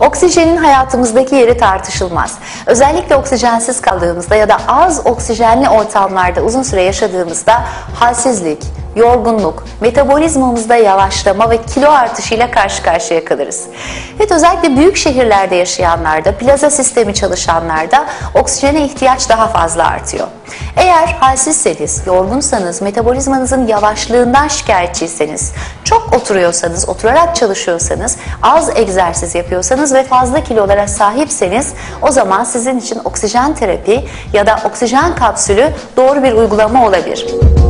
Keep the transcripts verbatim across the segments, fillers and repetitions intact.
Oksijenin hayatımızdaki yeri tartışılmaz. Özellikle oksijensiz kaldığımızda ya da az oksijenli ortamlarda uzun süre yaşadığımızda halsizlik, yorgunluk, metabolizmamızda yavaşlama ve kilo artışıyla karşı karşıya kalırız. Evet, özellikle büyük şehirlerde yaşayanlarda, plaza sistemi çalışanlarda oksijene ihtiyaç daha fazla artıyor. Eğer halsizseniz, yorgunsanız, metabolizmanızın yavaşlığından şikayetçiyseniz, çok oturuyorsanız, oturarak çalışıyorsanız, az egzersiz yapıyorsanız ve fazla kilolara sahipseniz o zaman sizin için oksijen terapi ya da oksijen kapsülü doğru bir uygulama olabilir.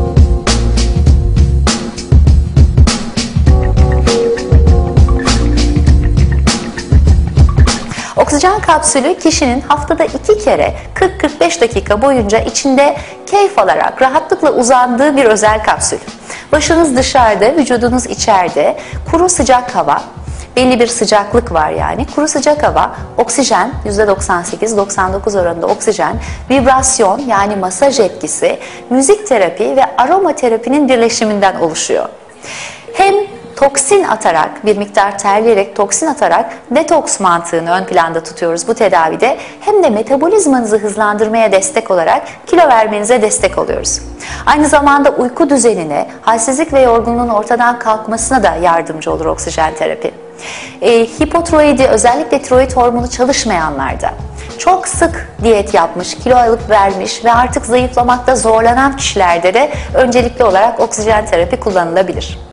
Oksijen kapsülü kişinin haftada iki kere kırk kırk beş dakika boyunca içinde keyif alarak rahatlıkla uzandığı bir özel kapsül. Başınız dışarıda, vücudunuz içeride, kuru sıcak hava, belli bir sıcaklık var yani. Kuru sıcak hava, oksijen, yüzde doksan sekiz doksan dokuz oranında oksijen, vibrasyon yani masaj etkisi, müzik terapi ve aromaterapinin birleşiminden oluşuyor. Hem toksin atarak, bir miktar terleyerek toksin atarak detoks mantığını ön planda tutuyoruz bu tedavide. Hem de metabolizmanızı hızlandırmaya destek olarak kilo vermenize destek oluyoruz. Aynı zamanda uyku düzenine, halsizlik ve yorgunluğun ortadan kalkmasına da yardımcı olur oksijen terapi. E, hipotiroidi, özellikle tiroid hormonu çalışmayanlarda, çok sık diyet yapmış, kilo alıp vermiş ve artık zayıflamakta zorlanan kişilerde de öncelikli olarak oksijen terapi kullanılabilir.